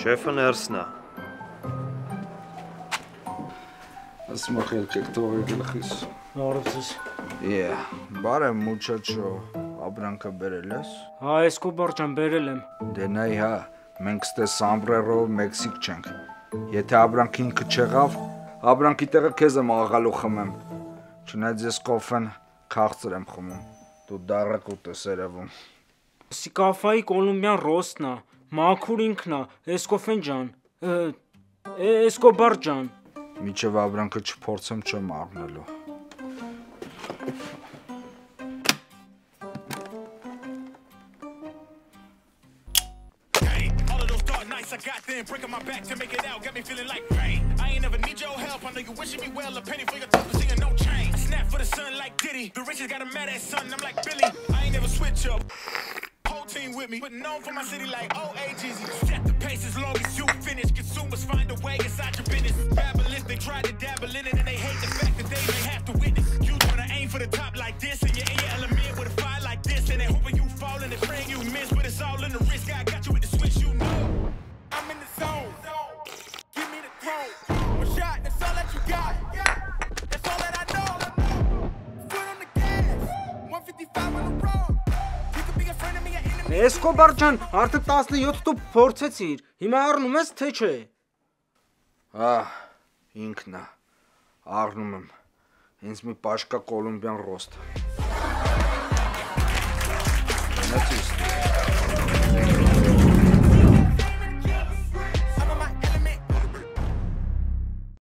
Շեֆը ներսն է։ Ասմախել կեկտողի գլխիս։ Նորից։ Բարը մուչաչո, ապրանքը բերել ես։ Հա, Էսկոբար ջան, բերել եմ։ Դե նայ հա, մենք ստե Սամբրերով Մեքսիկ չենք։ Եթե ապրանքը ինքը չեղավ, ապրանքի տեղը քեզ եմ աղալու խմեմ։ Չնայած ես կոֆեն քաղցր եմ խմում։ Դու դառակուտ ես երևում։ Սիկաֆայի Կոլումբիան ռոստն է, մաքուր ինքն է, Էսկոֆեն ջան, Էսկոբար ջան։ Միջև ապրանքը չփորձեմ չեմ առնելու։ I got them breaking my back to make it out, got me feeling like pain. I ain't never need your help, I know you wishing me well, a penny for your top, seeing no change. Snap for the sun like Diddy, the riches got a mad ass son, I'm like Billy. I ain't never switch up, whole team with me, but known for my city like OAGZ. Set the pace as long as you finish, consumers find a way inside your business. Babylons, they try to dabble in it and they hate the fact that they may have to witness. You wanna aim for the top like this, and you're in your element with a fire like this, and they hoping you fall and they praying you miss, but it's all in the risk. I got you with the switch, you know. I'm in the zone. Give me the code. One shot, that's all that you got. That's all that I know. Foot on the gas. 155 on the road. You could be a friend of me, an enemy. Էսկոբար ջան, արդեն 17 դու փորձեցիր։ Հիմա առնում ես թե չէ։ Հա, ինքն է։ Առնում եմ։ Ինձ մի պաշկա Կոլումբիան ռոստ։ Նացիստ։